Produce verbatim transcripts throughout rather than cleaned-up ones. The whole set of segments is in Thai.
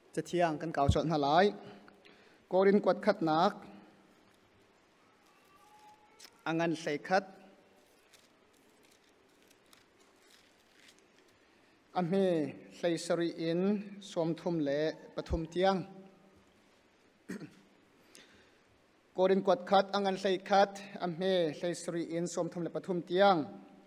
จะเที่ยงกันเก่าชนหลายกอรินกวดขัดนักอังันใส่ขัดอเมใส่สรีอินสวมทุมเละปฐุมเตียงกอรินกวดขัดอังันใส่ขัดอเมใส่สรีอินสวมทุมเละปฐุมเตียง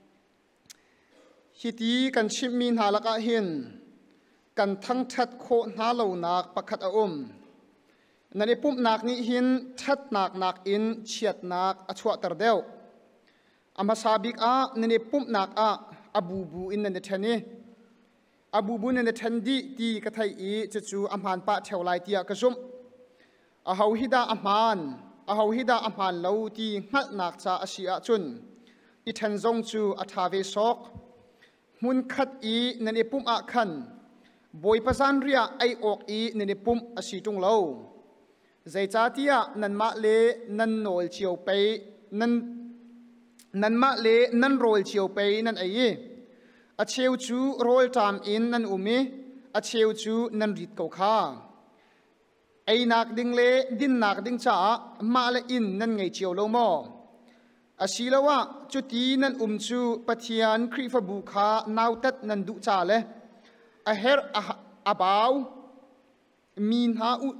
ฮิตีกันชิมีนาลกะหินกันทั้งชัดโคนาเหล่านักประคัดอุ้มนั่นเองปุ่มนักนี้หินชัดนักนักอินเฉียดนักอชวตรเดียวอามาซาบิกอานั่นเองปุ่มนักอาอบูบูอินนั่นเองนี่อบูบูนั่นเองดีดีกระไทยจะจูอามันปะเทวไลตียกระซุมอาหูฮิดาอามันอาหูฮิดาอามันเหล่าตีงัดนักจะอาชีอาจุนอีทันจงจูอัฐาเวสอกมุนขัดอีนั่นเองปุ่มอาขันบอยประสานเรียไอออกอีในปุ่มอาศิตุงเล่าใจจ้าที่นันมาเลนันโนลเชียวไปนันนันมาเลนันโรลเชียวไปนันไออาเชียวจูโรลตามอินนันอุมิอาเชียวจูนันริดเกาข้าไอนักดิงเลดินนักดิงจ้ามาเลอินนันไงเชียวเล่าโมอาศิลาวะจุดที่นันอุมจูปะเทียนครีฟบุคานาวตัดนันดุจ้าเลอาเฮร์อาบ่าวมีนหาอุ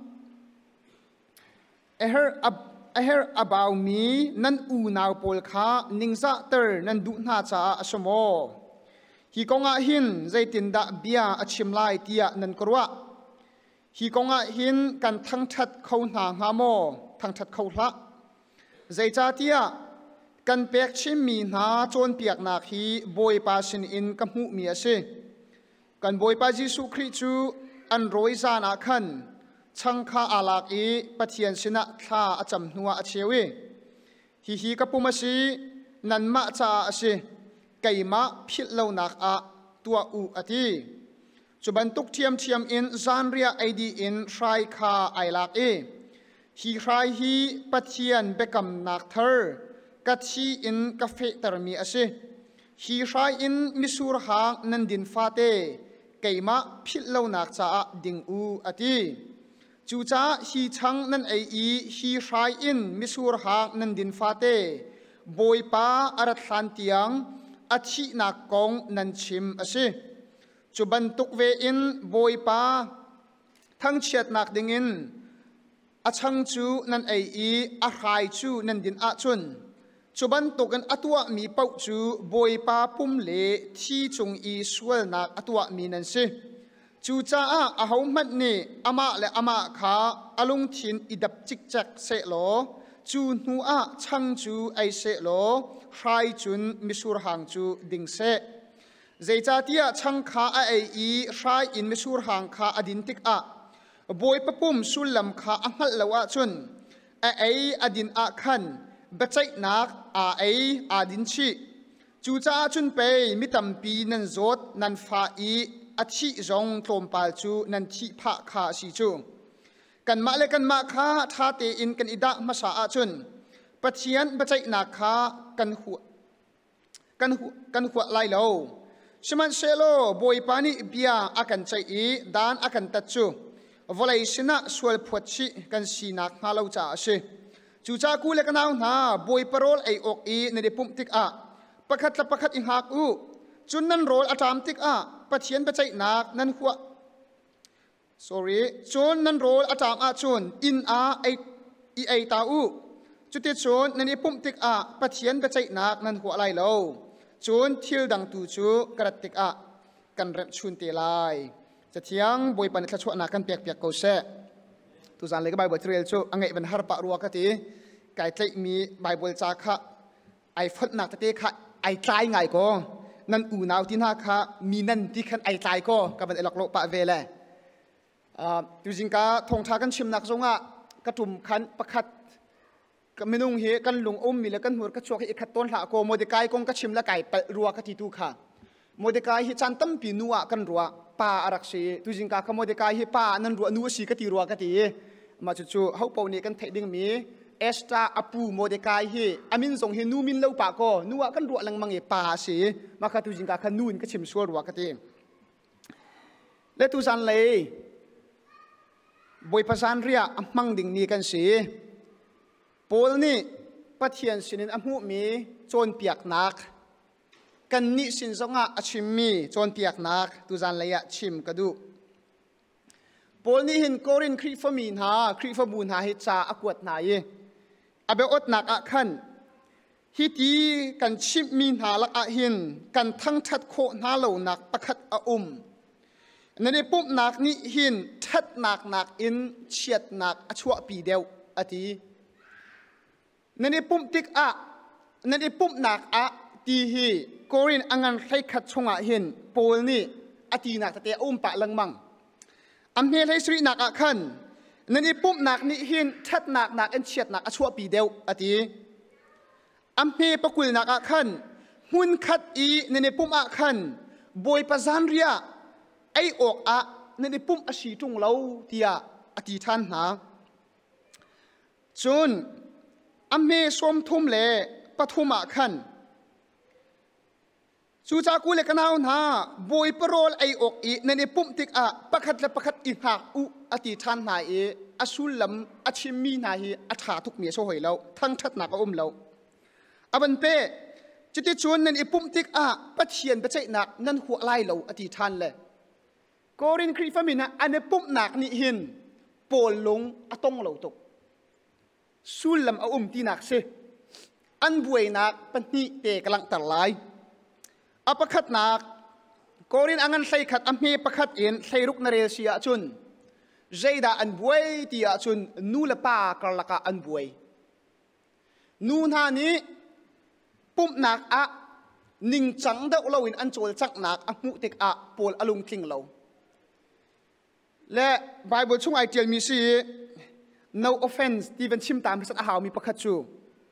อาเฮร์อาเฮร์อาบ่าวมีนั่นอูนาวโพลข้านิงซาเตอร์นั่นดูน่าจะอสมอฮีกงอาหินใจตินดาเบียอชิมไลเตียนั่นกรัวฮีกงอาหินกันทั้งชัดเขาหนาหามอทั้งชัดเขาละใจจ้าเตียกันเปียกชิมมีนหาโจนเปียกนาคีบอยปาสินอินกับหูเมียเชกันบอยปาจิสุคริจูอันโรยซานาขันช่างข้าอาลักอีปะเทียนชนะข้าอาจำนัวอาเชวีฮิฮิกับปุมาชีนันมาจ่าอาเชไก่มาพิลเลานักอาตัวอูอาทีจุบันตุกเทียมเทียมอินซานเรียไอดีอินใครข้าไอลักเอฮิใครฮิปะเทียนเบกัมนักเธอกัดชีอินกาเฟตรมีอาเชฮีใครอินมิสูรหางนันดินฟาเตไก่มาพิลเลานักจ้าดิงอูอาทีจูจ้าฮีชังนันไออีฮีชายอินมิสูรหางนันดินฟาเตบอยปาอารัตสันเตียงอาชีนักกงนันชิมอาศิจูบันตุกเวอินบอยปาทั้งเชียดนักดิงินอาชังจูนันไออีอาไคจูนันดินอาชุนจุบันตุกันอตัวมีเป้าจูบอยปาปุ่มเล่ที่จงอีสวลนักอตัวมีนันสิจูจ้าอาหงมันนี่อามาและอามาขาอาลุงทินอิดับจิกจักเสโลจูนัวช่างจูไอเสโลใครจุนมิสูรหางจูดิงเสเจจ้าที่ช่างขาไออีใครอินมิสูรหางขาอดินติกอาบอยปะปุ่มสุลลำขาอังหัลละวะจุนไอไออดินอาขันบัจจัยนักอาไออาดินชีจูจ้าจุนไปมิตัมปีนันโจดนันฟาอีอาชีจงตรมปาลจูนันทิพะขาสิจูกันมาเลกันมาขาทาเตอินกันอิดะมาสาอาจุนปะเทียนบัจจัยนักขากันหัวกันหัวกันหัวไลโลชมันเชโลบอยปานิเบียอากันใจอีดานอากันตัดจูวอลเลย์ชนะสวลพวดชีกันสีนักมาเลาจ่าเชจูจ้ากูเลกันเอาหน้าบอยปารอลไอออกอีในเดปุ่มติกอาประคัดละประคัดอิงหักอูจุนนั่นโรลอาจามติกอาปะเทียนปะใจนักนั่นหัว sorry จุนนั่นโรลอาจามอาจุนอินอาไอไอตาอูจุดที่จุนนั่นเดปุ่มติกอาปะเทียนปะใจนักนั่นหัวอะไรเล่าจุนทิลดังตูจูกระติกอากันเรชุนเตลัยจะเที่ยงบอยปันขชวนักกันเปียกเปียกเกาเซ่ทุกสันเลยก็ไบเบิลเทรลชูอังเงเป็นฮาร์ปะรัวกติไก่เตะมีไบเบิลจากะไอฟัดนักเตะค่ะไอใจไงก็นั่นอูนาวที่น่าค่ะมีนั่นที่ขันไอใจก็กับเป็นเอล็อกโลปะเวเลยดูจริงก็ทงทากันชิมนักจงอ่ะกระตุ่มขันประคัดกับเมนูเฮกันลุงอมมีแล้วกันหัวกระชวกให้ขัดต้นหละก็โมเดกายกงกระชิมละไก่ไปรัวกติตูค่ะโมเดกายฮิจันตั้มปีนัวกันรัวป่าอารักษีดูจริงก็ขโมเดกายฮิป่านั่นรัวนัวสีกติรัวกติมาจู่ๆเขาเป่าเนี่ยกันเทดิ้งมีเอสตาอปูโมเดกายเฮอามินส่งเฮนูมินเล่าปากก็นัวกันรัวลังมังเอป่าสิมาคัตุจิงกาขนูนก็ชิมชัวรัวกันทีและตุสันเลยบอยภาษาเรียมั่งดิ่งนี้กันสิปอลนี่ปัทยันสินินอมุมีโจนเปียกนักกันนี่สินสงะอชิมมีโจนเปียกนักตุจันเลยะชิมกระดูปอลนี่เห็นโกรินครีฟมีนหาครีฟบูนหาฮิจาอากวดนายอาเบอดนักอะขันฮิตีกันชิมมีนหาลักอะหินกันทั้งทัดโคนาเหล่านักประคัดอาอุมนั่นเองปุ๊บนักนี่หินทัดนักนักอินเฉียดนักอชัวปีเดียวอตีนั่นเองปุ๊บติกอะนั่นเองปุ๊บนักอะตีฮีโกรินอังันใครขัดชงอะหินโปลนี่อตีนักแต่อุ้มปะลังมังอันเฮลให้สรีนักอะขันนั่นเองปุ๊บนักนี่หินทัดนักนักอินเฉียดนักอชัวปีเดียวอตีอัมเพปกุลนักอาขันหุ่นขัดอีในในปุ่มอาขันบอยปะซันเรียไอออกอะในในปุ่มอาชีตุงเราเตียอธิท่านหาจนอัมเพสมทุมเล่ปฐุมอาขันสุจากุเลกันเอาหนาบอยปรอลไอออกอีในในปุ่มติกอะประคัดและประคัดอีหักอุอธิท่านหาเออสุลมอชิมีนาฮีอัฐาทุกเมียโซหอยเราทั้งชัดหนักอมเราอบันเป้จิตชวนนั่นอิปุ่มติกอะปัจเจียนปัจเจนักนั่นหัวไล่เราอธิทันเลยโกรินครีฟามินะอันนี้ปุ่มนักนี่หินโปลลงอตงเราตกสุลลำเอาอุ้มตีนักเสอันบวยนักปัญญิเตกำลังตัดลายอปขัดนักโกรินอังันใส่ขัดอัมเมปขัดเอ็นใส่รุกนเรเซียจุนเจดาอันบวยตีอาจุนนูเลปากรลักอันบวยนูนฮานี้ปุ่มนักอะนิ่งจังเดาเราอินอันโจลจักนักอะมุติกอะปอลอลุงทิ้งเราและไบเบิลช่วงไอเดียมีสิ no offense ที่เป็นชิมตามพิสัทอาหาวมีประคัตจู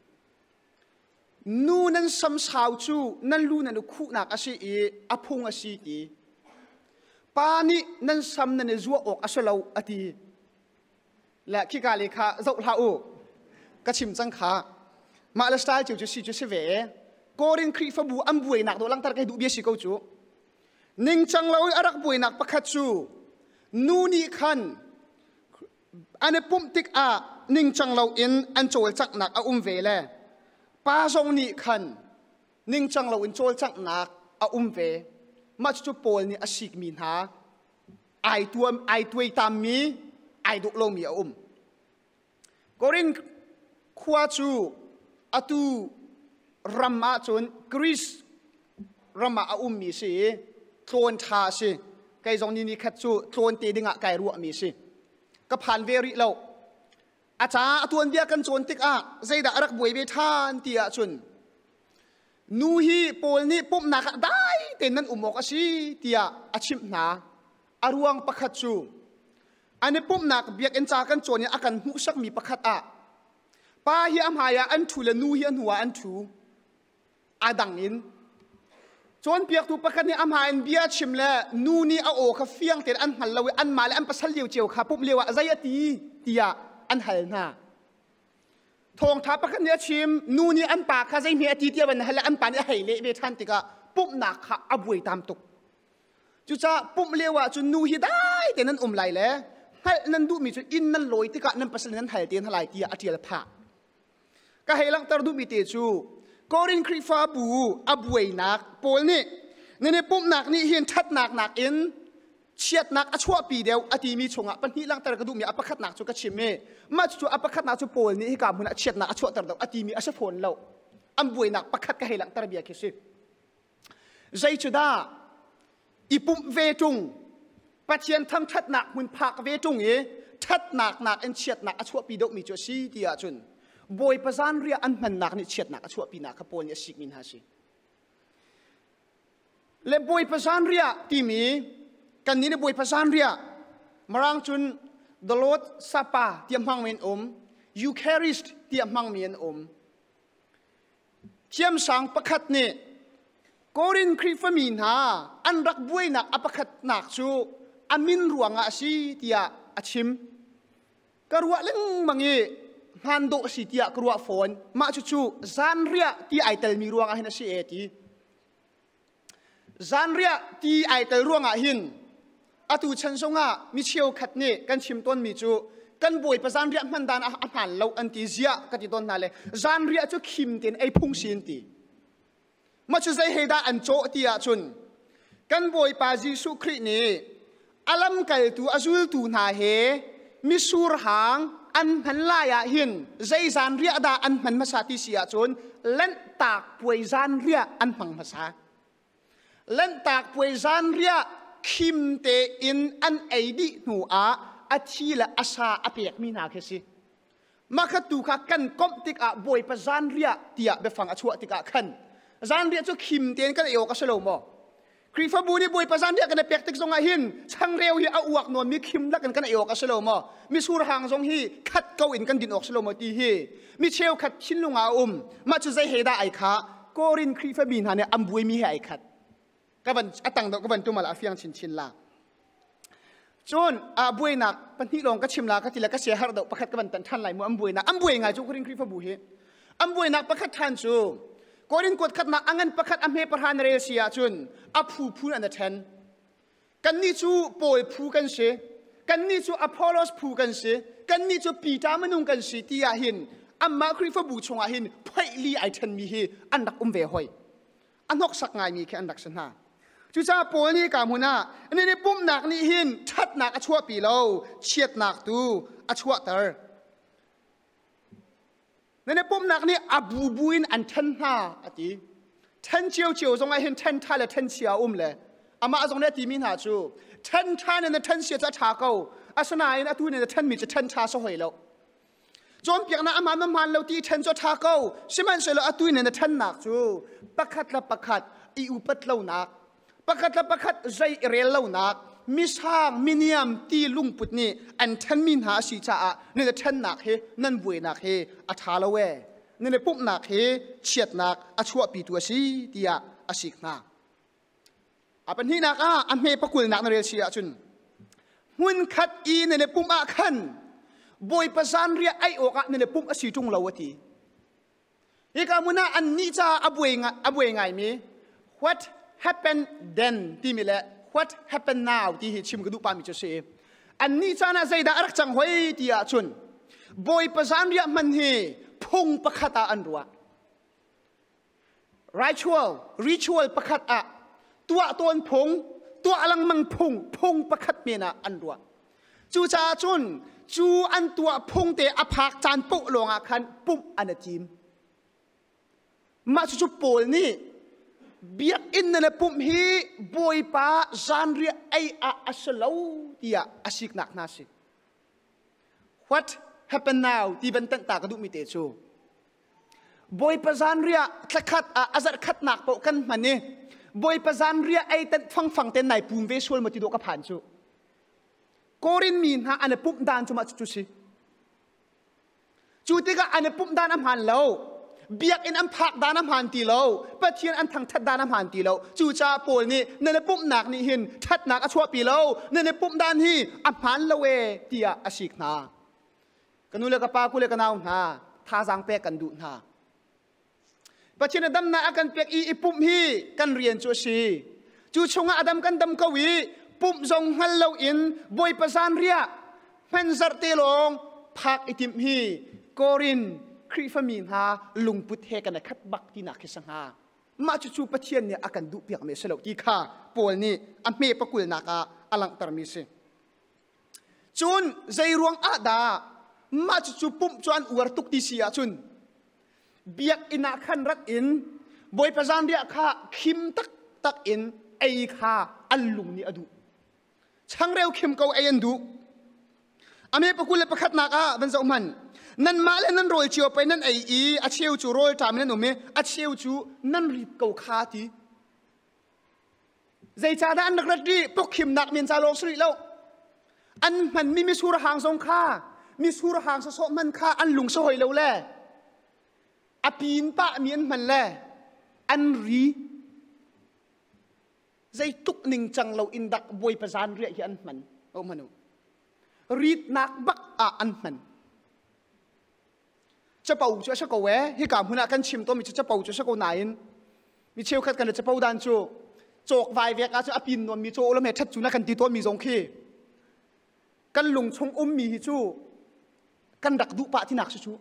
นูนั้นซ้ำสาวจูนั่นลูนันคู่นักอาศัยอพงอาศัยตีปานี้นั้นซ้ำนั่นจัวออกอาศัยเราอตีและขี้กาเลขาเจ้าลาโอกระชิมจังขามาเลสไตล์จูจูซีจูเสเวโกรินครีฟบูอัมบวยนักโดลังตระกันดูเบียสิเขาจูนิ่งจังเราอารักบวยนักประคัตจูนูนี่ขันอันนี้ปุ่มติกอานิ่งจังเราอินอันโจลจักนักอาอุ้มเวลป้าทรงนี่ขันนิ่งจังเราอินโจลจักนักอาอุ้มเวมาจูโปลนี่อาศิกมีนาไอตัวไอตัวตามมีไอดุโลมีอาอุ้มโกรินขวาจูอตูรัมมาจนกรีซรัมมาอาอุมมีสิโคลนทาสิไกจงนี้นี่ขัดจูโคลนตีดึงอะไกรัวมีสิก็ผ่านเวริเราอาจารย์ตัวเดียกันจนติกอะใจด่ารักบวยเบทานตีอะจุนนูฮีโปลนี่ปุ๊บนักได้แต่นั้นอุโมกสิตีอะอาชิมนาอารวงประคัดจูอันนี้ปุ๊บนักเบียกเอ็นจากกันจนเนี่ยอาการหุสักมีประคัดอะป้าเฮียมหายอันทูเลนูเฮียนหัวอันทูอาดังอินจนเปียกทุประคันนี่อัมหายอันเบียชิมแล้วนูนี่เอาโอคาเฟียงเตนอันหันเลวอันมาแล้วอันปัสสาวะเลียวเจียวขาปุ๊บเลียวอะใจตีตีอะอันหันหน้าทองทับประคันนี่ชิมนูนี่อันปากข้าใจเมียตีเดียวมันหันแล้วอันปานนี่ให้เละเวทันติกะปุ๊บหนักขาอบวยตามตุกจุจ้าปุ๊บเลียวอะจุนูฮีได้แต่นั้นอมไหลแล้วให้นั่นดูมีจุอินนั่นลอยติกะนั่นปัสสาวะนั้นหายเตียนหายตีอะเทียละผาก็ให้ลังตรดูมีเตจูโกรินครีฟาบูอบวยนักโปลนี่ในในปุ่มนักนี่เห็นชัดนักนักเอ็นเชียดนักอชัวปีเดียวอดีมีชงอ่ะปัญหาลังตรกระดูมีอัปคัดนักจุกชิมเมมาจุอัปคัดนักจุโปลนี่ให้กับมุนเชียดนักอชัวตรดอดีมีอชัวผลเราอันบวยนักประคัดก็ให้ลังตรเบียคิสิใจจุดาอีปุ่มเวจุงปัจเจียนทั้งชัดนักมุนพักเวจุงเอชัดนักนักเอ็นเชียดนักอชัวปีเดียวมีจุสีเดียจุนบอยประสานเรียอันมันนักนี่เฉียดนักชั่วปีนักขบวนยาสิกมินฮาสิและบอยประสานเรียที่มีกันนี้ในบอยประสานเรียมารังจุนดลอดซาปาเตรียมมังเมียนอมยูแคริสต์เตรียมมังเมียนอมเทียมสังประคัดเนี่ยโกรินครีฟมีนฮาอันรักบวยนักอประคัดนักชูอามินรวงอาชีเตียอาชิมกรัวเล่งมังเอฮันโดสิที่กรัวฝนมาชูชูซันเรียที่ไอเตลมีรวงอาหินสิเอตีซันเรียที่ไอเตลรวงอาหินอตูชันสงะมิเชียวขัดนี่กันชิมต้นมีจูกันบวยประจานเรียมันดานอาหารเราอันตีเสียกันที่ต้นนั่นเลยจานเรียจูคิมเต็นไอพุ่งสินตีมาชูใจให้ได้อันโจตีอาจุนกันบวยปาจิสุครินี่อลัมกัลตูอาจุลตูนาเฮมิสูรหางอันพันลายหินใจจานเรียดาอันพันภาษาที่เสียจุนเล่นตากบวยจานเรียอันพังภาษาเล่นตากบวยจานเรียคิมเตอินอันไอดีหนูอาอาชีละอาชาอเปียกมีนาเคสิมาขัดตูขักันก้มติกะบวยประจานเรียเตียเบฟังอชัวติกะขันจานเรียจะคิมเตียนกันเอวกัสโลมอครีฟบูนี่บวยประจานเรียกันในเปียกติกทรงหินช่างเร็วฮีเอาอวกนวลมีคิมลักกันกันเอวกัสโลมอมีสูรหางทรงฮีขัดเกาอินกันดินออกสโลมอตีฮีมีเชลขัดชินลุงอาอุมมาจุใจเฮดาไอคะโกรินครีฟบีนฮะเนี่ยอัมบวยมีไอขัดก็บันอัตังดอกก็บันตุมาลาฟิยังชินชินลาจนอาบวยนักปัญหาลงก็ชิมลาก็ทีละก็เสียหายดอกประคัดก็บันตันทันไหลมัวอัมบวยนักอัมบวยไงจูกรินคริฟบุเฮอัมบวยนักประคัดทันจูกรินกดขัดนักอังันประคัดอัมเฮประธานเรเซียจุนอัพูพูนันเทนกันนี่จูโปยพูกันเสกันนี่จูอพอลโลสพูกันเสกันนี่จูปีตามันนุ่งกันเสที่อาหินอัมมาคริฟบุชงอาหินไพลีไอเทนมีเฮอันดักอุ้มเวหอยอันนกสักไงมีแค่อันดักสนาจุจ้าโปนี่กามุนาอันนี้ปุ่มหนักนี่หินชัดหนักอชัวปีโลเฉียดหนักตูอชัวเตอร์นี่ปุ่มหนักนี่อบูบุยนอันเทนฮาอติเทนเชียวเชียวทรงไอเห็นเทนท่าและเทนเชียวอุ้มเลยอามาทรงเนี่ยตีมินหาจูเทนท่าเนี่ยเทนเชียวจะชาเก้าอาสนายนะตูเนี่ยเทนมีจะเทนชาสวยแล้วจอมเปียกนะอามามันมันเราตีเทนจะชาเก้าสิมันเสร็จแล้วอาตูเนี่ยเทนหนักจูประคัดละประคัดอีอุปัตเล่าหนักประคัดละประคัดใจเรลเล่านักมิสฮางมิเนียมตีลุงปุตนี่อันทันมินหาสีจ้าเนี่ยทันนักเฮนั่นบวยนักเฮอัฐาละเวเนี่ยปุ๊บนักเฮเฉียดนักอชัวปีตัวสีเดียอสิกนักอ่ะเป็นที่นักอ่ะอันเมปะกุลนักนเรเซียจุนหุ่นขัดอีเนี่ยปุ๊บอ่ะขันบวยประสานเรียไอโอกะเนี่ยปุ๊บอสิจุงลาวตีอีกามุนาอันนี้จ้าอบวยงอบวยไงมี what happen then ที่มีแหละ what happen now ที่ชิมกระดูกปามิจะเสียอันนี้จ้าน่าใจด่ารักจังหวยที่อาชุนบอยประสานเรียมันเฮพงประคัตอันรัว ritual ritual ประคัตอะตัวตนพงตัวอลังมังพงพงประคัตเมียนะอันรัวจูจ้าจุนจูอันตัวพงเตอภักจานปุลงอาคันปุ๊บอันจิมมาจุดโปลนี่เบียกอินนั่นปุ่มฮีบอยป้าจานเรียไออาอัสลาวที่อาอสิกนักนาสิ what happen now ที่เป็นตั้งตากระดูกมิเตจูบอยป้าจานเรียคลัดอาอาจัดขัดหนักปกันมันนี่บอยป้าจานเรียไอเต็นฟังฟังเต็นไหนปุ่มเวชวลมาติดกับผ่านจูโกรินมีนฮะอันนี้ปุ่มดานจูมาจูสิจูติกะอันนี้ปุ่มดานอัมหันแล้วเบียกอินอันพักดาน้ำหันตีโลปะเทียนอันทางทัดดาน้ำหันตีโลจูจ่าโปลนี่ในในปุ่มหนักนี่หินทัดหนักอชัวปีโลในในปุ่มด้านที่อันหันละเวเตียอสิกนากันนู้นเลยกับป้ากูเลยกันเอาหน้าท่าสังเปกันดูหน้าปะเทียนดำนากันเปียกอีปุ่มฮีกันเรียนจูซีจูชงอดัมกันดำกวีปุ่มทรงฮัลโลอินบอยประสานเรียเพนซัตเตลงพักอิติมฮีโกรินครีฟมีนฮาลุงพุทธเฮกันนะคัดบักที่นักเสังหามาจูจูปะเชียนเนี่ยอากันดูเปียกเมสโลกีข้าปวลนี่อันเมปะกุลนักอาอลังตรมิสิจุนใจรวงอาดามาจูจูปุ่มจวนอวรตุกติเสียจุนเบียกอินาขันรักอินบอยประจานเดียข้าคิมตักตักอินไอข้าอัลลุงนี่อดูช่างเร็วคิมเกาไออันดูอเมปะกุลเลยประคัดนักอาเป็นเจ้ามันนั่นมาแล้วนั่นโรยเชียวไปนั่นไออีอาเชียวจูโรยตามนั่นหนูเมอาเชียวจูนั่นรีบเกาขาทีใจจ่าด้านนักรัฐดีพวกขิมนักเมียนซาโลสรีแล้วอันมันมีมิสูรหางทรงข้ามิสูรหางสะสมันข้าอันลุงสวยแล้วแหละอปีนปะเมียนมันแหละอันรีใจตุกหนึ่งจังเราอินดักบวยประจานเรียกอันมันโอ้มนุรีดนักบักอ่ะอันมันจะเป่าจะชักเอาไว้ให้การหุ่นกันชิมตัวมีจะเป่าจะชักเอาไหนมีเชี่ยวขัดกันจะเป่าดันจูโจกวายเวกอาจจะอภินนวลมีโจแล้วเมทัดจูนักกันตีตัวมีสงคีกันลุงชงอุ้มมีฮิจูกันดักดุปะที่หนักชู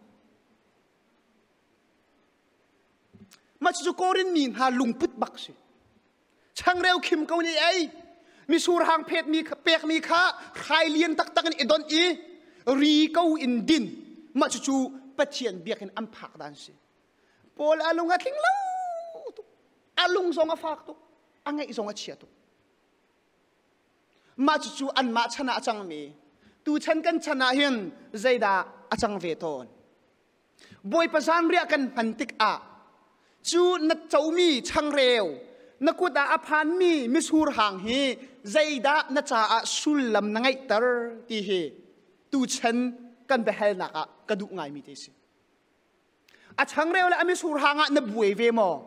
มาชูโกรินมีนหาลุงพุทธบักสิช่างเร็วคิมเกานี่ไอมีสูรหางเพชรมีเปียกมีข้าใครเลียนตักตักกันอิดอนอีรีเก้าอินดินมาชูปะเชียนเบียกันอัมพักดันสิโปลอาลุงอาทิ้งเล่าอาลุงส่งอาฝากตุอังไงส่งอาเชียตุมาชูอันมาชนะจังมีตูฉันกันชนะเห็นใจดาอาจังเวทอนบอยประสานเรียกันพันติกอาจูนัดเจ้ามีช่างเร็วนักดาอภันมีมิสูรหางฮีใจดานัจอาสุลลำนังไงตรตีเฮตูฉันกันเบลนักกระดูกไงมีเตสิอาช่างเร็วและมิสูรหางนับวยเวมอ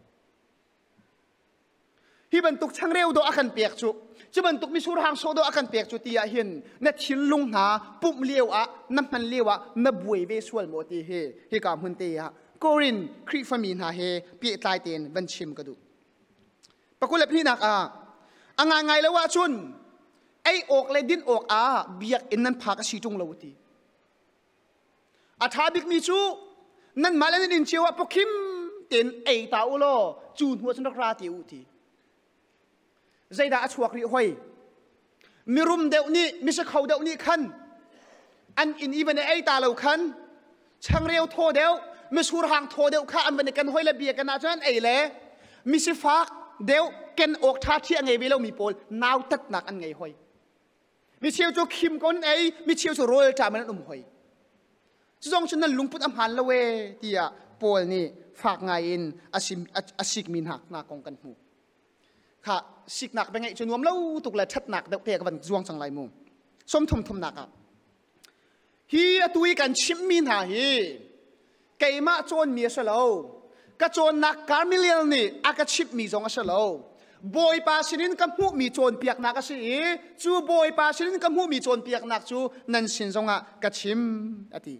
ฮีบรรทุกช่างเร็วโดอากันเปียกจุจะบรรทุกมิสูรหางโซโดอากันเปียกจุตีอาหินนัดชิลลุงหาปุ่มเลี้ยวอะน้ำมันเลี้ยวอะนับวยเวสวลโมตีเฮฮีกามหุนเตียโกรินครีฟามีนหาเฮปีตายเตียนบัญชิมกระดูปะกุลพี่นักอ่ะอ่างไงแล้วว่าชุนไอออกเลยดินออกอ่ะเบียกอินนั้นพากสีจงเลวตีอาทาบิกมีจูนั่นมาแล้วนินเชียวว่าพอคิมเตียนไอตาอุโลจูนหัวชนรักราติอุตีใจด่าชวกรีหอยมีรุมเดวนี่มิใช่เขาเดวนี่ขันอันอินอีวันไอตาเราขันช่างเร็วโทเดวมิสูรหางโทเดวข้าอันเป็นกันหอยและเบียกันนะฉะนั้นไอเล่มิสิฟักเดวเกนออกท่าที่อันไงวิโลมีโพลนาวตัดหนักอันไงหอยมิเชียวจูคิมคนไอมิเชียวจูโรยจ่ามันอุ้มหอยจงฉันนั้นลุงพุทธอัมพันละเวที่อ่ะโพลนี่ฝากไงอินอาชิมอาชิกมินหักนากองกันหูค่ะสิกหนักเป็นไงจนรวมแล้วตุกเลยชัดหนักเด็กเด็กกันจวงสังไหลมุงส้มทมทมหนักอ่ะฮีตุยกันชิมมินหาฮีไก่มาโจนมีเสลาวกระโจนนักการมิเลียนนี่อากาชิปมีจงเสลาวบอยปาชินินกับหูมีโจนเปียกนักสิจูบอยปาชินินกับหูมีโจนเปียกนักจูนั่นสินจงอ่ะกระชิมอติ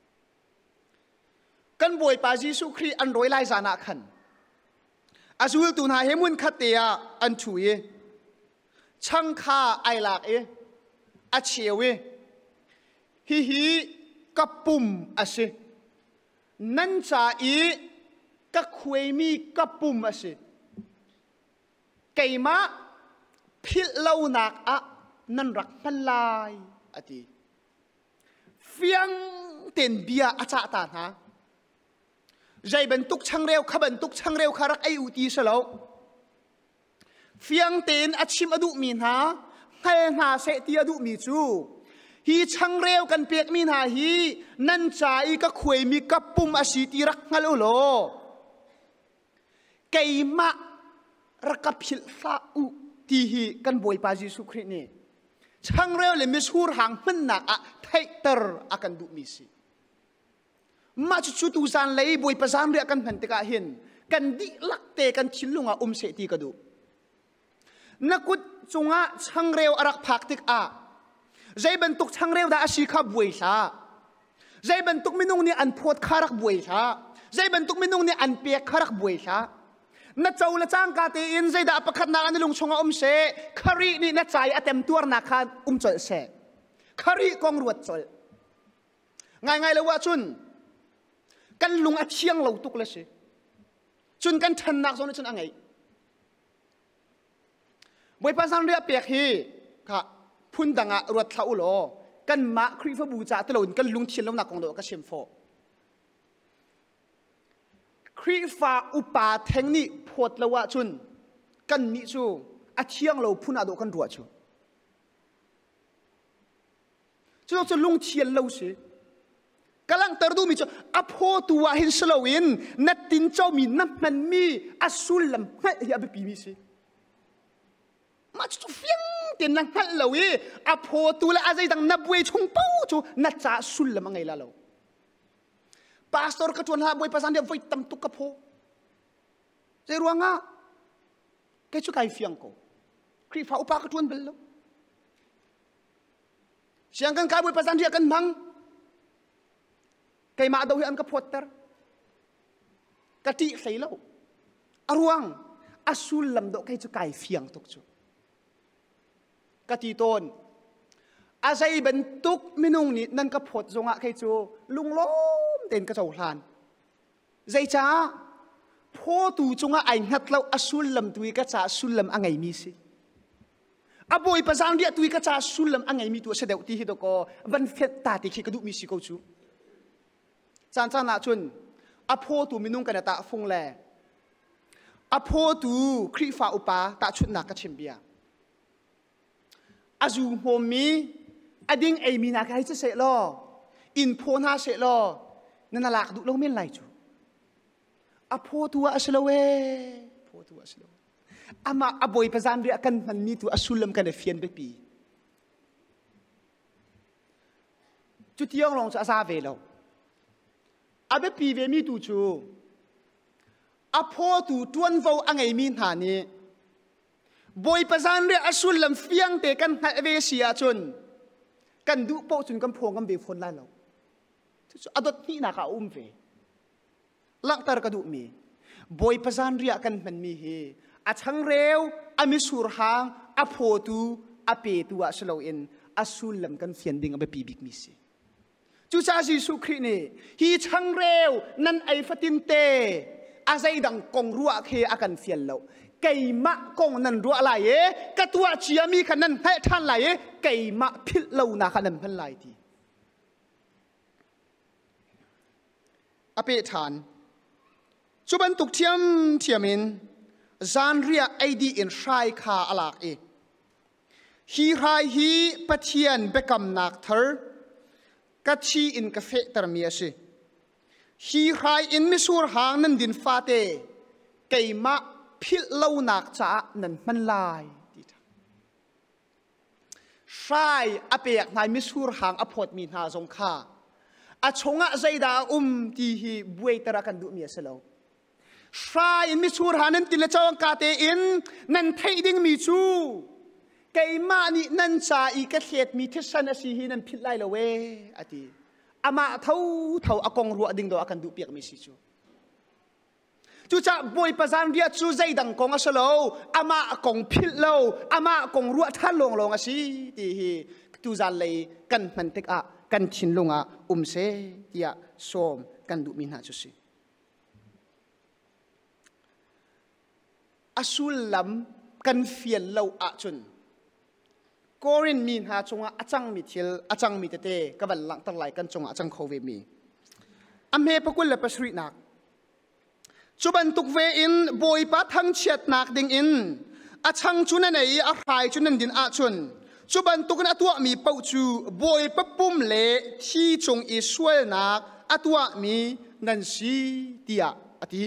กันบอยปาจิสุครีอันรวยไล่จานักขันอาจูลตุนหาเฮมุนขัดเตียอันช่วยช่างข้าไอหลักเออาเชียวเอฮิฮิกับปุ่มอาเซนั่นจ่าอีกับควยมีกับปุ่มอาเซไก่มาพิลเลานักอะนั่นรักมันลายอติเฟียงเต็นเบียอาจารย์ตาฮะใจบรรทุกช่างเร็วขบรรทุกช่างเร็วขารักไออุตีสลาวเฟียงเต็นอัดชิมอดุมีนาให้หาเสตีอดุมีจูฮีช่างเร็วกันเปียกมีนาฮีนั่นใจก็ควยมีกับปุ่มอาศิติรักฮัลโหลไก่มารักกับพิลฟาอุตีฮีกันบอยปาจิสุครินี่ช่างเร็วเลยมิสูรหางมันหนักอะไทเตอร์อากันดุมีสิมาจุดตูซานเลยบอยประสานเรียกันพันติกาเห็นกันดิลักเตกันชิลลุงอาอุมเสตีกระดูนักกุดจงอาช่างเร็วอารักพักติกอาใจบรรทุกช่างเร็วได้อาชีพบวยชาใจบรรทุกมินุงนี่อันพอดขารักบวยชาใจบรรทุกมินุงนี่อันเปียกขารักบวยชานัดเจ้าละจ้างกาเตอินใจได้ประคันนานลุงชงอาอุมเสคารีนี่นัดใจอเต็มตัวนักขาอุมจดเสคารีกองรวดจดง่ายๆเลยว่าชุนกันลุงอาเชียงเราตุกเลยสิจุนกันทันนักโซนจุนอะไรบอยภาษาเรียเปียกฮีค่ะพุ่นดังอ่ะรวดเท้าโลกันมาครีฟบูจ่าตลอดกันลุงเชียนแล้วนักของโดก็เชียมโฟครีฟ้าอุปาเทงนี่พดละว่าจุนกันนี่จูอาเชียงเราพุ่นอาโดกันรัวจูจูจะลุงเชียนเราสิกำลังตรดูมิจอพอตัวเห็นสลาวินนัดตินเจ้ามีนับมันมีอสุลลำให้ยาไปปีมิสิมาจุดเฟียงเต็นนังฮัลโหลเออพอตัวละอะไรดังนับเวชงปูจูนัดจ่าสุลลำไงล่ะเราพาสตอร์กระชวนหาบวยภาษาเดียวไฟตั้มตุกกระโพเจรวงอ่ะแกชุกไอเฟียงก็ครีฟ้าอุปากระชวนเบลล์เสียงกันกายบวยภาษาเดียวกันมังไก่มาดาวอันกับพอตเตอร์กะทิใส่แล้วอรวงอสุลลำดอกให้จุไก่เฟียงตุกจุกติต้นอาศัยบรรทุกมินุงนี้นั่นก็พดจงอะให้จูลุงล้มเต็นกระเจ้าหลานใจจ้าพ่อตูจงอะไอ้หัดเราอสุลลำตุยกระจ้าสุลลำอังไงมีสิอาบอยภาษาเดียตุยกระจ้าสุลลำอังไงมีตัวเสด็จที่ฮิตโกวันเฟตตาติคิกระดูมีสิโกจูจานจานาชุนอาพ่อตูมินุงกันตาฟงแลอาพ่อตูครีฟ้าอุปาตาชุดนักกระเชมเบียอาจูโฮมีอดิ้งไอมีนักให้จะเสลออินโพนาเสลอนั่นหลักดูเราไม่ไหลจูอาพ่อตัวอัศลเวพ่อตัวอัศลเวอามาอาบอยประจานเรียกันมันมีตัวอัศลมกันเฟียนไปปีจุดที่ยังลงจะซาเวลอาเบปีเวมีตูจูอาพ่อตูตวนเฝ้าอังไงมีฐานีบอยประจานเรียอสุลลำเฟียงเตกันฮัเวเซียจนกันดูโปจนกันพงกันเบฟคนไล่เราอดทนี่นักอุ้มเวลักตารกดูมีบอยประจานเรียกันมันมีเฮอาชังเร็วอามิสุรหางอาโพตูอาเปตัวสโลอินอสุลลำกันเฟียนดิ่งอาเบปีบิกมิสิจูซาซิสุครีเนฮีชังเร็วนั่นไอฟตินเตอาศัยดังกงรัวเคอากันเฟียนเราไก่มะกงนันรัวอะไรเอ๋กตัวเชียมีขนันให้ท่านไหลไก่มะพิลเลานาขนันพันไหลทีอเปฐานจุบันตุกเทียมเทียมินจานเรียไอดีอินชายคาอลากเอฮีไรฮีปะเทียนเบกำนักเธอกัดชีอินกาเฟตรมีสิฮีไรอินมิสูรหางนันดินฟาเตไก่มะพิลเลานักจ้านั่นมันลายดีทั้งใช่อเปียกนายมิสูรหางอภดมีนาสงข้าอาชงะใจดาอุ้มทีฮีบวยตระกันดูมีเสลาใช่มิสูรหางนั้นติเลเจ้าอังกาเตอินนั่นไทยดิ้งมีชูไก่มานี่นั่นจ่าอีกเขียดมีทิศนัสีฮีนั่นพิลไลละเวอดีอามาเท่าเท่าอากงรัวดิ้งดอกันดูเปียกมีสิจูจูจะบวยประจานเรียจูใจดังกงอาสโลอามาอกงพิลโลอามาอกงรัวท่านลงลงอาศิตีฮีจูจันเลยกันมันติกอะกันชินลงอะอุ้มเสตีอะสมกันดูมินาจุสิอาสุลลำกันเฟียนเลาอะจุนกอรินมีนาจงอะจังมิทิลอะจังมิเตเตกับบัลลังตั้งหลายกันจงอะจังโคเวมีอเมปกุลเลปสรินักจุบันตุกเวอินบอยปัดทั้งเชียดนักดิ่งอินอาชังจุนันไออาหายจุนันดินอาชุนจุบันตุกนัตัวมีเป้าจูบอยปะปุ่มเละที่จงอิสวลนักอาตัวมีนันซีเตียอติ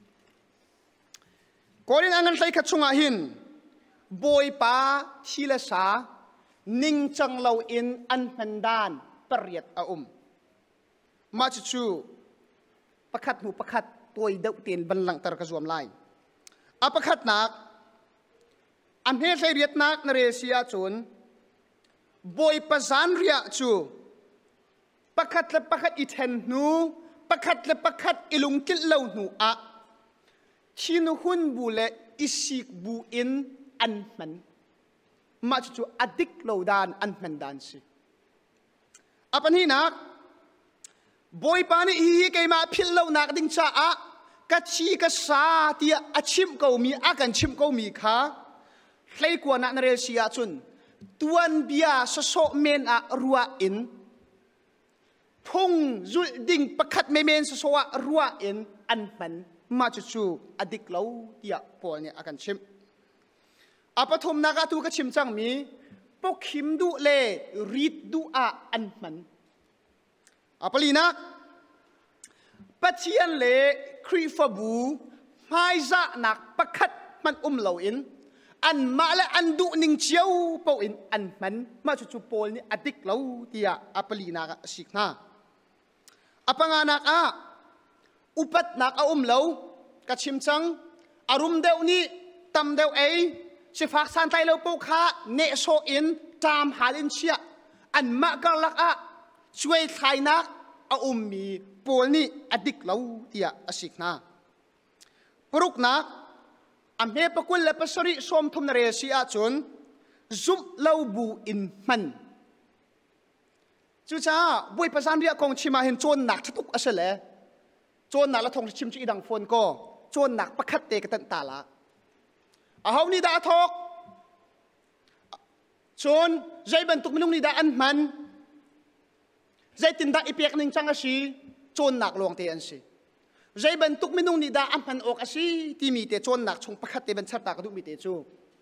ก่อนอันนั้นใส่ขัดชงอาหินบอยปะที่ละสานิ่งจังเราอินอันพันดานปริยัดอาอุมมาจูประคัดหูประคัดตัวเด็กเตียนบันลังตระกระสวมลายอาประคัดนักอันเฮเรียดนักนเรเซียจุนบอยประสานเรียจูประคัดและประคัดอิเทนนูประคัดและประคัดอิลุงกิลเลวนูอะชินหุนบูเลอิสิกบูอินอันมันมาจูอดิกเลวดานอันมันดานสิอาปันฮีนักบอยปานี่ฮีเกมาพิลเลวนักดิ้งจ้าอะกัดชีกัดสาที่อาชิมกูมีอากันชิมกูมีค่ะใครกว่านักนเรศยาจุนตัวนเบียสโซเมนอะรัวอินพงจุดดิ้งประคัดเมเมนสโซอะรัวอินอันมันมาจูจูอดิกเลวที่อะปอเนี่ยอากันชิมอาปฐมนักตัวกัดชิมจังมีปกขิมดูเลรีดดูอะอันมันอาปลีนักปัจเจียนเล่ครีฟบูไม่จะนักประคัดมันอุ้มเหลาอินอันมาและอันดุนิ่งเชียวปอินอันมันมาจุจุโปลนี่อดิกเหลาที่อาปลีนักสิกนาอาปังานักอาอุปัตนักอาอุ้มเหลากัดชิมจังอารมณ์เดียวนี้ตำเดียวเอสิฟักสันไตเหลาปูขาเนโซอินตามหาลินเชียอันมากลักอาช่วยไทยนักอาอุ้มมีปวลนี่อดิกเลาที่อาศิกนาปรุกนักอันเฮปกุลและปัสริสมทุมนเรศีอาจุนซุมเล่าบูอินมันจู่จ้าบุยภาษาเรียกคงชิมาเห็นโจนหนักทุกอาเสลโจนหนักละทงชิมจีดังฝนก็โจนหนักประคัดเตกตันตาละอาเฮานี่ดาทอกโจนใจบรรทุกมินุงนี่ดาอันมันใจตินดาอีเปียกหนึ่งจังอาชีโจนหนักลวงเตียนสิใจบรรทุกมินุงนี่ดาอันมันออกอาชีที่มีเตโจนหนักชงประคัดเตบันชัดตากระดุมีเตจู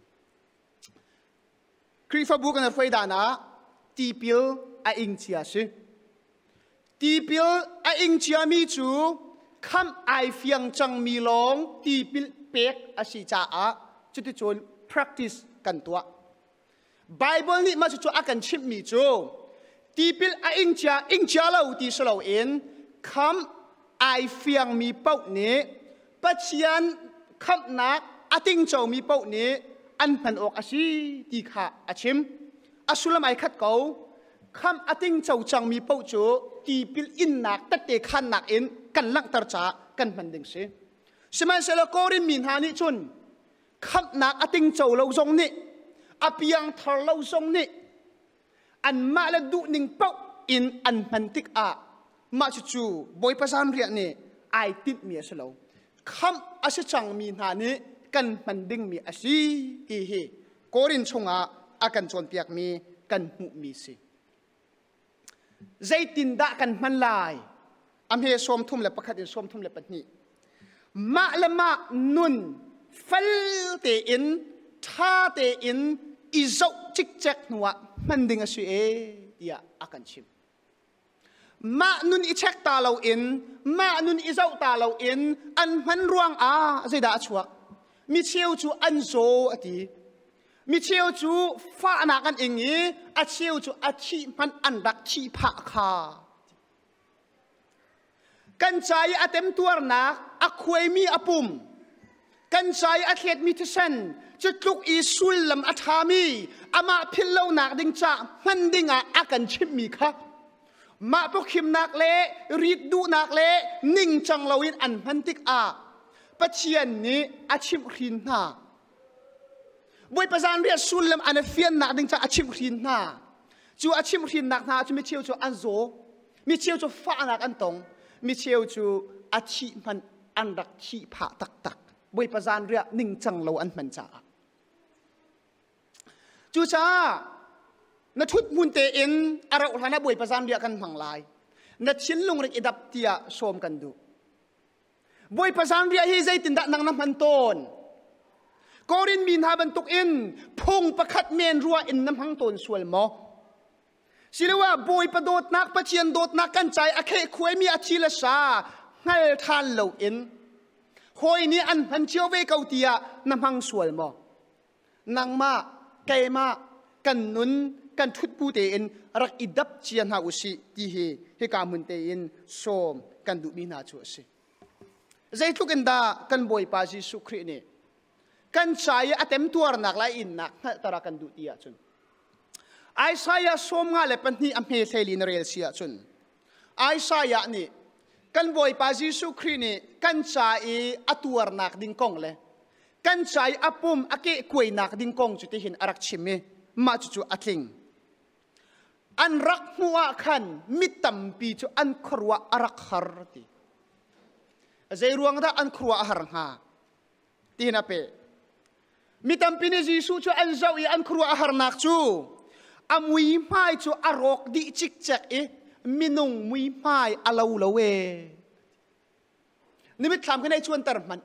ครีฟบุกันไฟดานะตีเปียวอาอิงเชียสิตีเปียวอาอิงเชียมีจูคำไอเฟียงจังมีลงตีเปียวเปียกอาชีจ้าอะจุดที่ชวน practice กันตัวไบเบิลนี่มาจุดอากันชิมมีจูตีเปียวอาอิงเชียอิงเชียเราตีสลาวเอ็นคำไอเฟียงมีเป้านี้ปัจเจียนคำนักอาติงเจ้ามีเป้านี้อันพันออกอาชีตีขาอาชิมอาสุลไมขัดเกาคำอติงเจ้าจังมีเป้าจูตีปิลอินนักตัดเตขันนักอินกันลังตรจากันพันดึงสิสมัยเสลโกริมินฮานิจุนคำนักอติงเจ้าเราทรงนี่อภิยังทารเราทรงนี่อันมาละดูหนึ่งเป้าอินอันพันติกอามาจูจูบอยภาษาเรียนนี่ไอติดเมียเสลาคำอาศัยจังมินฮานิกันพันดึงมีอาชีตีเฮโกรินชงอาอากันจวนเปียกมีกันหุมีสิใจตินดากันมันลายอเมสมทุ่มเล็บประคัดอินสมทุ่มเล็บปัตนีมาละมานุนฟัลเตอินท่าเตอินอิโซจิกเจ็กนัวมันดึงอาชีเอียอากันชิมมานุนอิเช็กตาเราอินมานุนอิโซตาเราอินอันมันร่วงอาใจดาชัวมีเชี่ยวจูอันโซอดีมีเชี่ยวจูฟ้าหนักกันเองนี้อาเชี่ยวจูอาชีมันอันรักชีพะคากันใจอาเต็มตัวนักอาควยมีอาปุ่มกันใจอาเขตมีทสันจะลุกอีสุลลำอาทามีอามาพิลเลาหนักดิ่งจ่ามันดิ่งอากันชิมมีค่ะมาพวกขิมนักเละรีดดูนักเละนิ่งจังเราอินอันพันติกอาปัจเจียนนี้อาชิมรินนาบวยภาษาเรียกสุลเลมอันเฟียนนักดึงจากอาชิมรินนาจูอาชิมรินนักนาจูมีเชี่ยวจูอันโซมีเชี่ยวจูฟ้านักอันตงมีเชี่ยวจูอาชิมันอันรักชีผาตักตักบวยภาษาเรียกนิ่งจังเราอันมันจ่าจูจ้าณทุดมุนเตอินอาราอุทานะบวยภาษาเรียกกันพังลายณชินลงเริกอิดับเตียโสมกันดูบวยภาษาเรียกให้ใจตินดักนังน้ำมันต้นกอรินมินฮาบันตุกอินพงประคัดเมนรัวอินน้ำพังต้นสวลมอสิเลว่าบวยประโดดนักประเชียนโดดนักกันใจอาเคควยมีอาชีลชาให้ทานเหลาอินหอยนี้อันพันเชียวเวกเอาเตียน้ำพังสวลมอนางมาเกมากันนุนกันทุดปูเตอินรักอิดับเชียนหาอุสิที่เฮเฮกามุนเตอินโสมกันดูมีนาชัวสิใจทุกันดากันบวยปาจิสุครีเนกันใช้อาเต็มตัวนักไล่อินนักตระกันดูตีอาจุนไอซายาสมงาเลปันนี่อเมเทลินเรลเซียจุนไอซายานี่กันบอยปาจิสุครีนี่กันใช้อาตัวนักดิ้งกงเลยกันใช้อาปุ่มอาเกะกวยนักดิ้งกงจุดที่เห็นอารักชิมมาจุจุอัตลิงอันรักมัวขันมิตัมปีจุอันครัวอารักฮาร์ตีใจรวงได้อันครัวอาหารหาที่นับเปมิตัมปีนี้จีสูจูอันเจ้าอีอันครัวอาหารนักจูอามุยไม่จูอารกดิจิกเจกเอมินุงมุยไม่อาลาลาเวนี่ไม่ทำกันในชวนตรมัน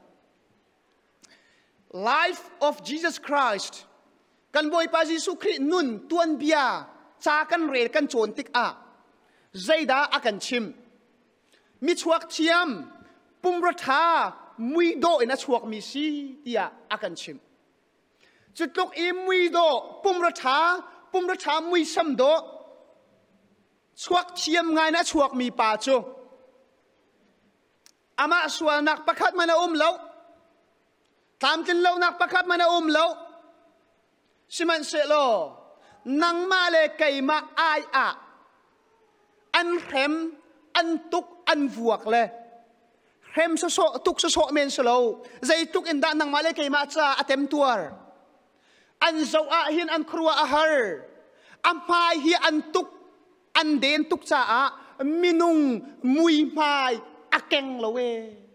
Life of Jesus Christ กันบอยปาจิสุครินุนตวนเบียจากันเรกันโจนติกอาใจดาอากันชิมมิชวกเทียมปุ่มรถามุยโดอินะชวกมิซีเตียอากันชิมจุดลุกอีมุยโดปุ่มรถาปุ่มรถามุยซ้ำโดชวกเทียมไงนะชวกมีป่าจูอามาสวนักประคัดมันอุ้มแล้วตามกันแล้วนักประคัดมันอุ้มแล้วสิมันเสโลนังมาเลไกมาอายอะอันเข็มอันตุกอันฟวกเลยเ hem so so tuk so so men solo zai tuk in da nang male kai ma cha atem tuar an zo a hin an krua a har am mai hi an tuk an den tuk cha a minung mui mai akeng lowe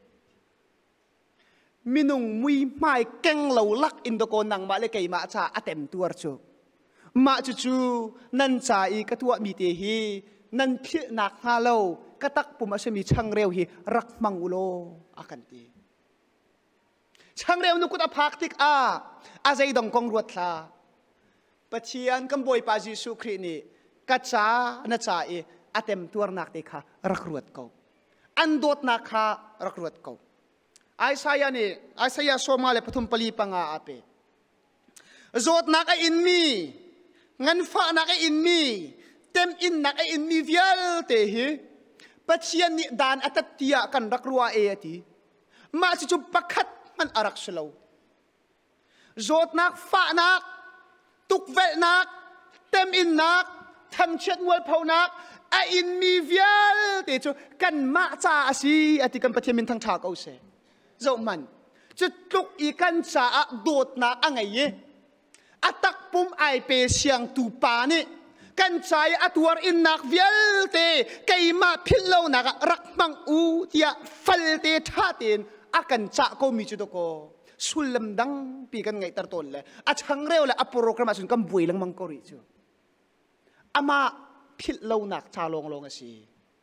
minung mui mai keng lo lak in do ko nang male kai ma cha atem tuar chu ma chu chu nan cha i ka tua mi te hi nan phil nak ha lo ka tak pum asemi chang reu hi rak mang ulo akan ti chang reu nu kut a phak tik a a zai dong kong ruat thla pachian kam boi pa jisu khri ni ka cha na cha e atem tuar nak te kha rak ruat ko an dot nak kha rak ruat ko ai saya ni ai saya soma le pathum pali panga ape zot nak a in mi ngan fa nak a in mi tem in nak a in mi vial te hi pachian ni dan atat tia kan rakrua e ati ma chi chu pakhat man arak selo zot nak fa nak tuk vel nak tem in nak tham chet wal phau nak a in mi vial te chu kan ma cha asi ati kan pathian min thang tha ko se zo man chu tuk i kan cha a dot na angai ye atak pum ai pe siang tu pa ni kan chai atuar in nak vial te kaima phillo nak rak mang u tia fal te tha tin akan cha ko mi chu ko sulam dang pi kan ngai tar tol le a chang reu le a program asun kam bui lang mang ko ri chu ama phillo nak cha long long asi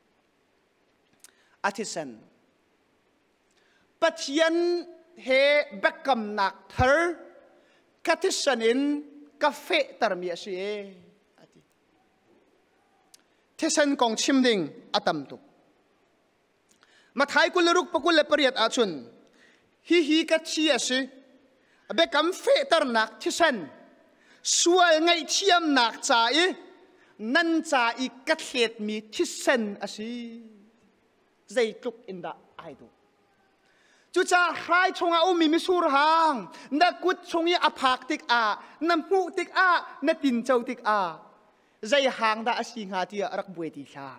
athisan pathian he bakam nak thar kathisanin cafe tar mi asi Tesan kong chimding atam tu. Mathay kularuk pakul lepariat achun. Hi hi kat siya si. Abe kam fetar nak tesan. Sual ngay tiam nak chai. Nan chai katlet mi tesan asi. Zay tuk inda aido. Chucha hai chonga umi misur hang. Nakut chongi apak tik a. Namhu tik a. Natin chow tik a. Zai hang da asi nga tia rak buai ti sa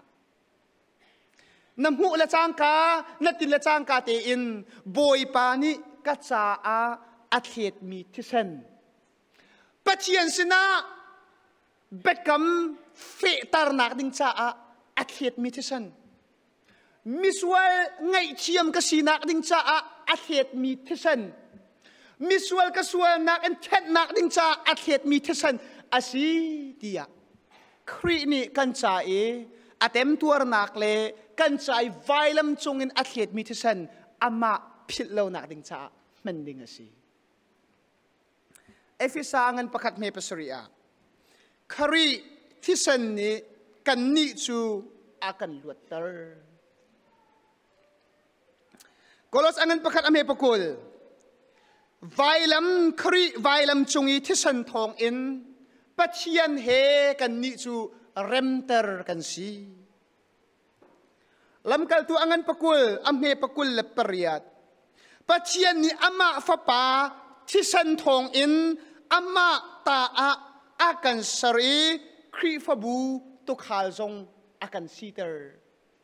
namhu la chang ka natin la chang ka te in boy pa ni ka cha a athet mi thisen pachian sina bekam fe tar nak ding cha a athet mi thisen miswal ngai chiam ka sinak ding cha a athet mi thisen miswal ka sual nak en thet nak ding cha athet mi thisen asi tiaครีนี่กันใจอาเต็มตัวนักเลยกันใจไวลำจงอินอัตเลตมิทิสันอามาพิลเลนักดิ่งจ้ามันดิ่งสิเอฟิสางันประคัดเมปสริยาครีทิสันนี่กันนิจูอากันลวดเตอร์กอลสอันประคัดอเมปกุลไวลำครีไวลำจงอิทิสันทองอินปัจจัยเฮกันนิจูเริ่มเตอร์กันสิลำกัลตัวอันปะกุลอัมเฮปะกุลเลปริยัดปัจจัยนี้อามาฟ้าป่าที่สันทองอินอามาตาอาอากันสรีครีฟบูตุขลจงอากันซีเตอร์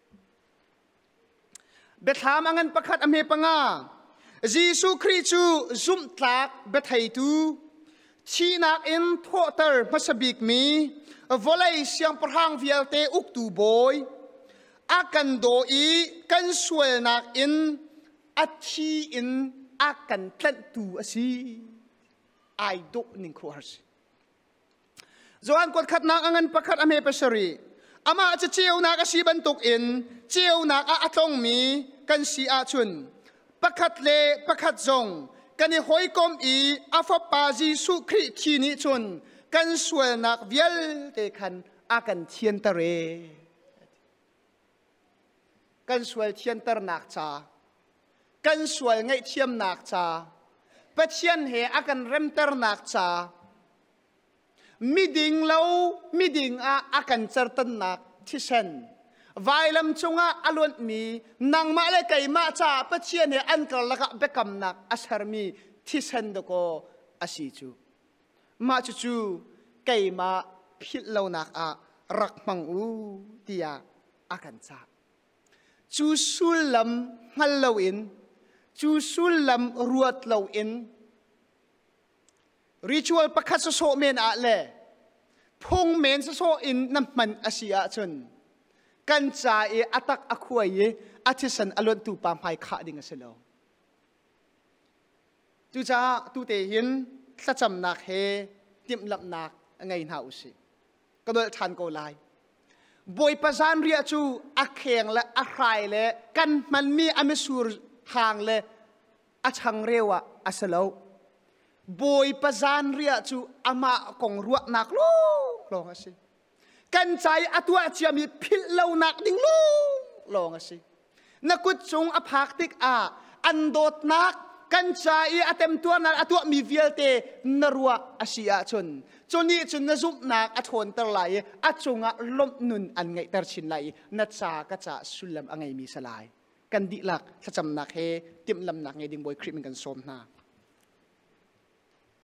เบทามอันประคัดอัมเฮปังอาจีสุครีจูซุมทักเบทไฮตูชีนักอินโทเตอร์มาสบิกมีวอลเลย์เสียงพรังวิลเตอุกตูบอยอากันโดอีกันสวยนักอินอัชีอินอากันพลันตูอสีไอดุนิงครัวสิจวนกดขัดนักอันประคัดอเมริกาสรีอามาจะเจียวนักอสีบรรทุกอินเจียวนักอาตงมีกันสีอาชุนประคัดเลประคัดจงกันในหอยกอมอีอาฟปาจีสุคริทีนิชนกันสวยนักวิลเตคันอากันเทียนตะเรกันสวยเทียนตะนักชากันสวยไงเทียมนักชาปัจเจียนเหอากันเริ่มตะนักชามิดิงเล่ามิดิงอาอากันเจรตันนักที่เช่นวายลำจงอาอลวนมีนางมาเลกัยมาจ่าปัจเจียนเหอันกระลักเบกำนักอาชาร์มีที่เช่นดก็อาศิจูมาจูจูกัยมาพิลเลานักอารักมังอูที่อาอากันจ่าจูสุลลำฮัลโลอินจูสุลลำรวดโลอินริชวลประคัสโซเมนอะเลพงเมนโซอินน้ำมันอาเซียชนกันจ่าเออตักอควายอาทิสันอลวนตูปามไฮขาดิ่งเสลจูจ้าตูเตหินสัจจำนักเฮติมลับนักไงหาอุสิก็โดยทันโกไลบอยประสานเรียจูอักเข่งและอักไครและกันมันมีอเมสูรห่างและอัชังเรียวะอัสเลวบอยประสานเรียจูอามาคงรัวนักลูลองสิกันใจอตัวเจียมีพิลเลวนักดิ่งลูลองสินักกุศลอภักติกอาอันโดดนักกันใจอาเต็มตัวนั้นอตัวมีเวลเตนรัวอาเซียชนจนนี้จนนซุปนักอัทวนตะไลอัจงะลมนุนอันไงตรชินไลนัดจากะจะสุลมอันไงมีสลายกันดิลักถ้าจำนักเฮติมลำนักไงดิ่งบอยคริปมันกันสมนา